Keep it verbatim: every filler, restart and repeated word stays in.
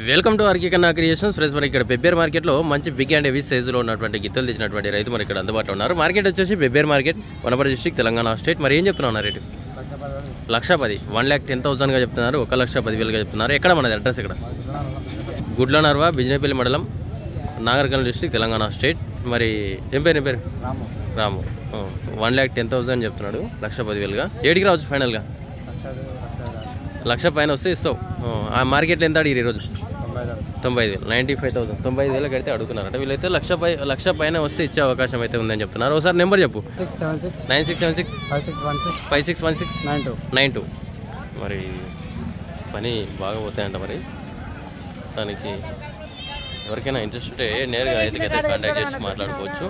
Welcome to RK Kanna creations friends. మరి ఇక్కడ బెబ్బేర్ మార్కెట్లో మంచి బిగ్ అండ్ హెవీ సైజులో ఉన్నటువంటి గిత్తలు తెచ్చినటువంటి రైతు మరి ఇక్కడ అందుబాటులో ఉన్నారు. మార్కెట్ వచ్చేసి బెబ్బేర్ market, Wanaparthy district, Telangana state. మరి ఏం చెప్తున్నా రేటు? లక్ష పది వన్ ల్యాక్ టెన్ థౌసండ్గా చెప్తున్నారు, ఒక లక్ష పదివేలుగా చెప్తున్నారు. ఎక్కడ మనది అడ్రస్? ఇక్కడ గుడ్లనర్వా, బిజినేపల్లి మండలం, నాగర్కర్నూల్ డిస్ట్రిక్ట్, తెలంగాణ స్టేట్. మరి ఏం పేరు? ఏం పేరు? Ramu. One lakh ten thousand చెప్తున్నాడు, లక్ష పదివేలుగా. ఏడికి రావచ్చు ఫైనల్గా? లక్ష పైన వస్తే ఇస్తావు. ఆ మార్కెట్లో ఎంత అడిగారు ఈరోజు? తొంభై ఐదు వేలు నైంటీ ఫైవ్ థౌసండ్ తొంభై ఐదు వేలకు అయితే అడుగుతున్నారట. వీళ్ళైతే లక్ష పై లక్ష పైన వస్తే ఇచ్చే అవకాశం అయితే ఉందని చెప్తున్నారు. ఒకసారి నెంబర్ చెప్పు. Nine six seven six five six one six nine two nine two మరి పని బాగా పోతాయంట. మరి దానికి ఎవరికైనా ఇంట్రెస్ట్ ఉంటే నేరుగా రైతుకైతే కాంటాక్ట్ చేసి మాట్లాడుకోవచ్చు.